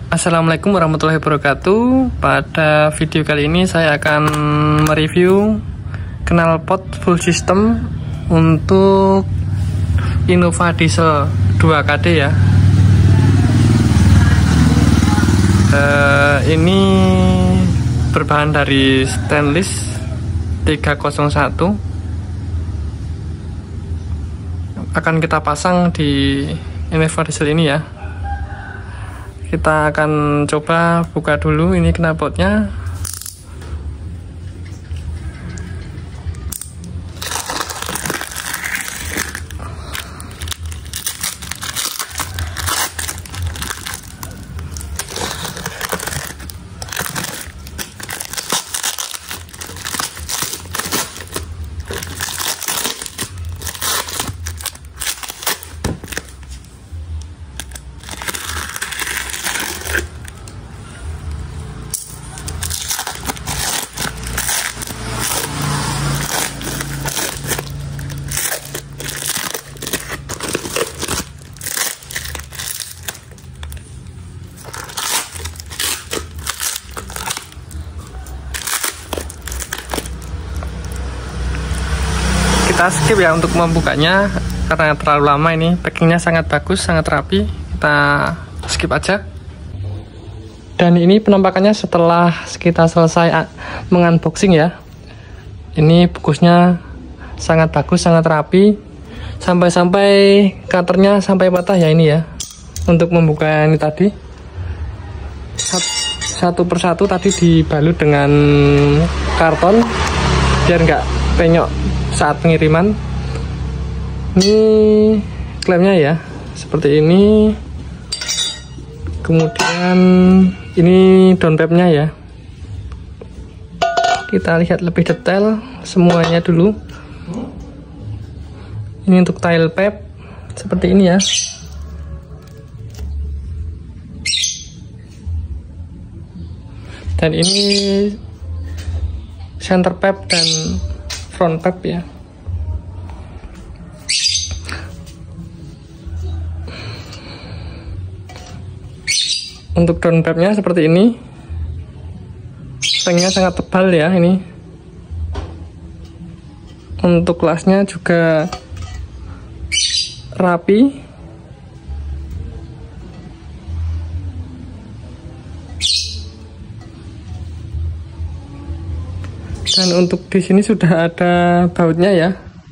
Assalamualaikum warahmatullahi wabarakatuh. Pada video kali ini saya akan mereview knalpot full system untuk Innova Diesel 2KD ya. Ini berbahan dari stainless 301. Akan kita pasang di Innova Diesel ini ya. Kita akan coba buka dulu ini knalpotnya. Kita skip ya untuk membukanya karena terlalu lama. Ini packingnya sangat bagus, sangat rapi. Kita skip aja. Dan ini penampakannya setelah kita selesai mengunboxing ya. Ini bungkusnya sangat bagus, sangat rapi. Sampai-sampai cutternya sampai patah ya ini ya. Untuk membuka ini tadi satu persatu tadi dibalut dengan karton biar nggak penyok saat pengiriman. Ini klemnya ya seperti ini, kemudian ini downpipe-nya ya. Kita lihat lebih detail semuanya dulu. Ini untuk tail pipe seperti ini ya. Dan ini center pipe dan front pipe ya. Untuk down pipe-nya seperti ini. Tanknya sangat tebal ya ini. Untuk lasnya juga rapi. Dan untuk di sini sudah ada bautnya ya,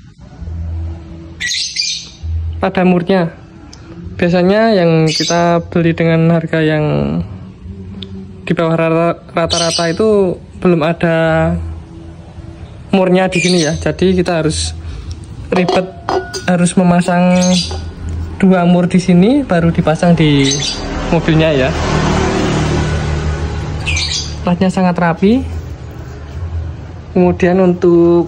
pada murnya. Biasanya yang kita beli dengan harga yang di bawah rata-rata itu belum ada murnya di sini ya. Jadi kita harus ribet, harus memasang dua mur di sini baru dipasang di mobilnya ya. Lasnya sangat rapi. Kemudian untuk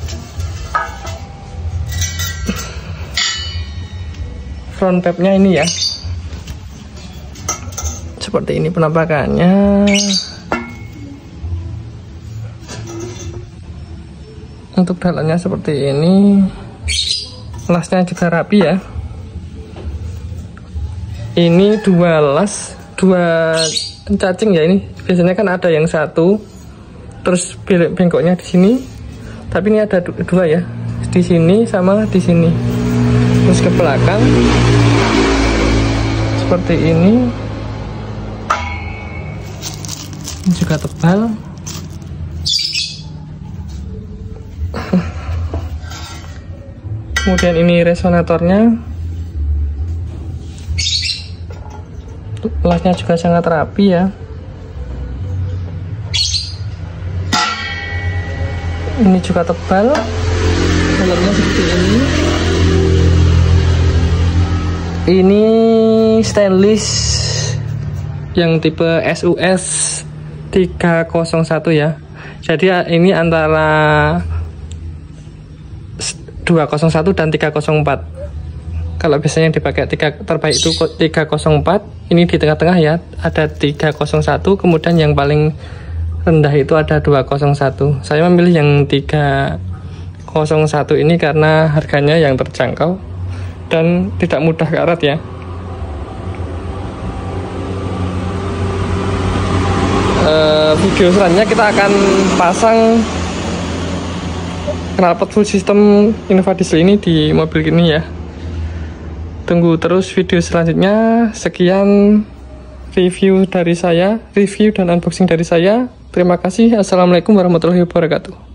front pipe-nya ini ya, seperti ini penampakannya. Untuk dalamnya seperti ini, lasnya juga rapi ya. Ini dua las, dua cacing ya ini. Biasanya kan ada yang satu terus bengkoknya di sini, tapi ini ada dua ya, di sini sama di sini. Terus ke belakang seperti ini juga tebal. Kemudian ini resonatornya, lasnya juga sangat rapi ya. Ini juga tebal, dalamnya seperti ini. Ini stainless yang tipe SUS 301 ya. Jadi ini antara 201 dan 304. Kalau biasanya dipakai terbaik itu 304, ini di tengah-tengah ya, ada 301, kemudian yang paling rendah itu ada 201. Saya memilih yang 301 ini karena harganya yang terjangkau dan tidak mudah karat ya. video selanjutnya kita akan pasang knalpot full system Innova diesel ini di mobil ini ya. Tunggu terus video selanjutnya. Sekian review dan unboxing dari saya. Terima kasih. Assalamualaikum warahmatullahi wabarakatuh.